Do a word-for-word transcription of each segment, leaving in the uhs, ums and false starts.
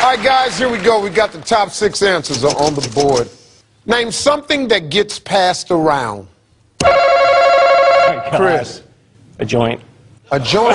All right, guys, here we go. We got the top six answers on the board. Name something that gets passed around. Oh, Chris. A joint. A joint?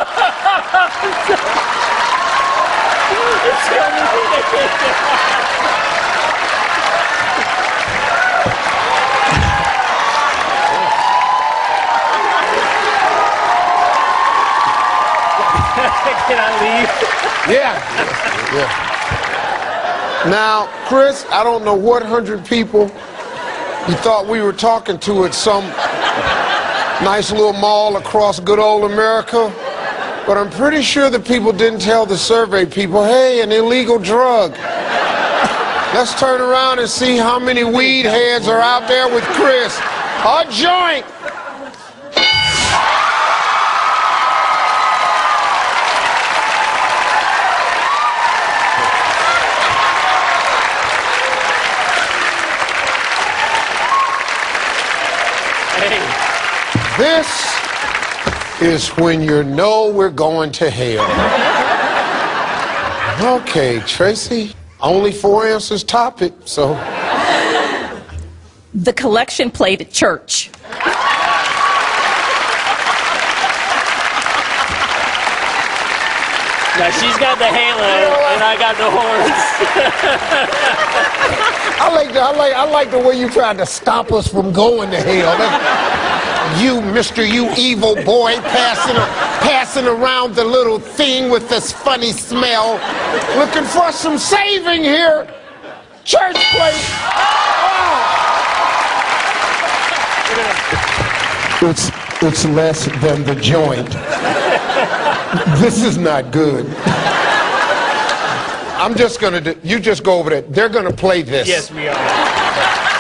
Can I leave? Yeah. Yeah. Now, Chris, I don't know what hundred people you thought we were talking to at some nice little mall across good old America, but I'm pretty sure the people didn't tell the survey people, hey, an illegal drug. Let's turn around and see how many weed heads are out there with Chris. A joint. This is when you know we're going to hell. Okay, Tracy, only four answers top it, so. The collection plate at church. Now she's got the halo, and I got the horns. I like the, I like I like the way you tried to stop us from going to hell. That, you, Mister You evil boy, passing passing around the little thing with this funny smell, looking for some saving here. Church plate. Oh. It's it's less than the joint. This is not good. I'm just gonna do, you just go over there. They're gonna play this. Yes, we are.